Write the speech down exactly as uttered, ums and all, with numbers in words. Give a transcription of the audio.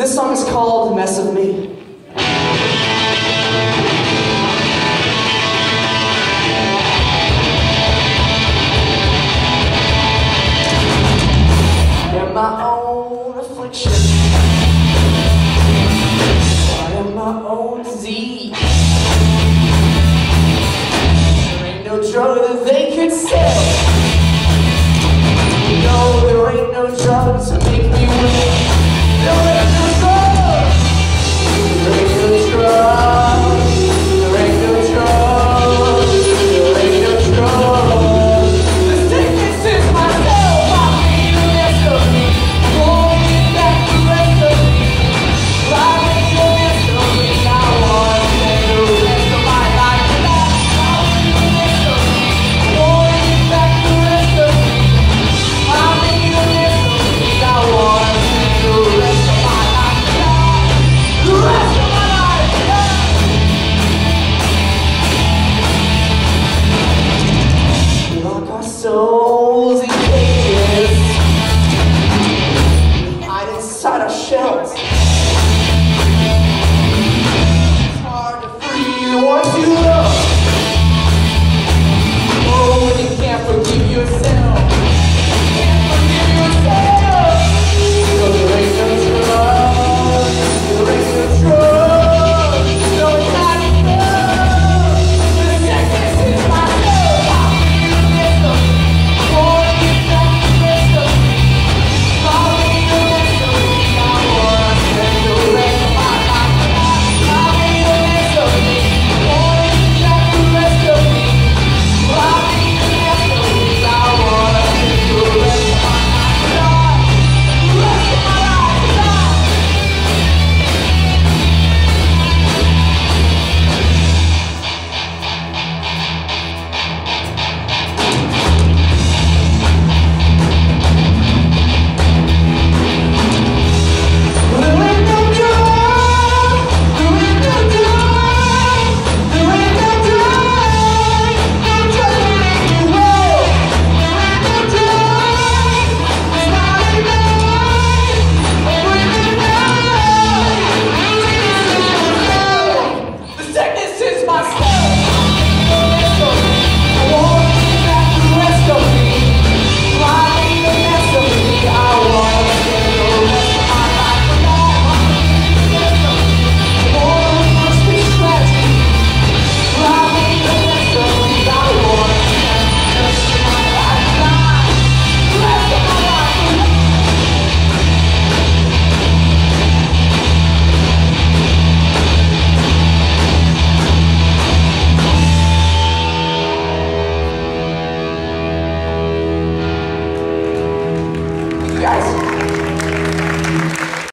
This song is called Mess of Me. I am my own affliction. I am my own disease. There ain't no drug that they could sell. No, there ain't no drugs to make me win. There ain't no drugs. There ain't no drugs. There ain't no drugs. There ain't no drugs. The sickness is myself. I need the rest of me. Won't get back the rest of me. I need the rest of me. I want to spend the rest of my life. I need the rest of me. Won't get back the rest of me. I need the rest of me. I want to spend the rest of my life. The rest of my life. We lock our souls in cages. We hide inside our shells. It's hard to breathe once you